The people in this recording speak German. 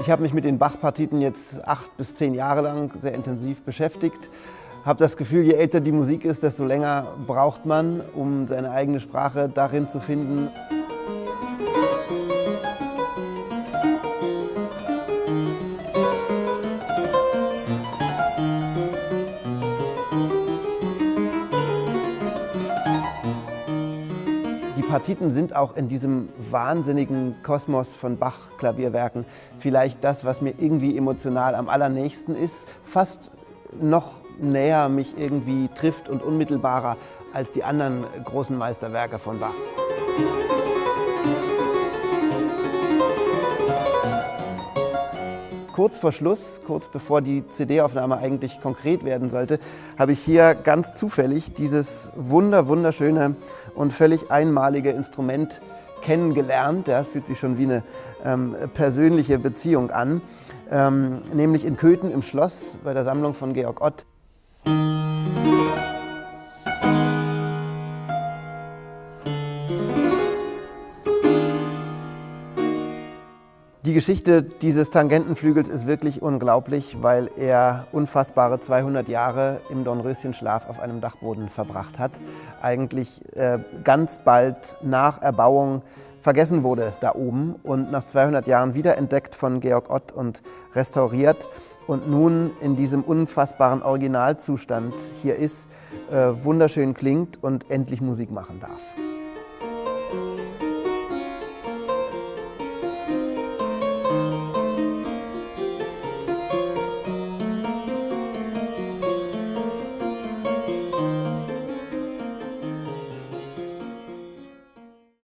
Ich habe mich mit den Bach-Partiten jetzt 8 bis 10 Jahre lang sehr intensiv beschäftigt. Habe das Gefühl, je älter die Musik ist, desto länger braucht man, um seine eigene Sprache darin zu finden. Die Partiten sind auch in diesem wahnsinnigen Kosmos von Bach-Klavierwerken vielleicht das, was mir irgendwie emotional am allernächsten ist. Fast noch näher mich irgendwie trifft und unmittelbarer als die anderen großen Meisterwerke von Bach. Kurz vor Schluss, kurz bevor die CD-Aufnahme eigentlich konkret werden sollte, habe ich hier ganz zufällig dieses wunderschöne und völlig einmalige Instrument kennengelernt. Das fühlt sich schon wie eine persönliche Beziehung an, nämlich in Köthen im Schloss bei der Sammlung von Georg Ott. Die Geschichte dieses Tangentenflügels ist wirklich unglaublich, weil er unfassbare 200 Jahre im Dornröschenschlaf auf einem Dachboden verbracht hat. Eigentlich ganz bald nach Erbauung vergessen wurde da oben und nach 200 Jahren wiederentdeckt von Georg Ott und restauriert und nun in diesem unfassbaren Originalzustand hier ist, wunderschön klingt und endlich Musik machen darf.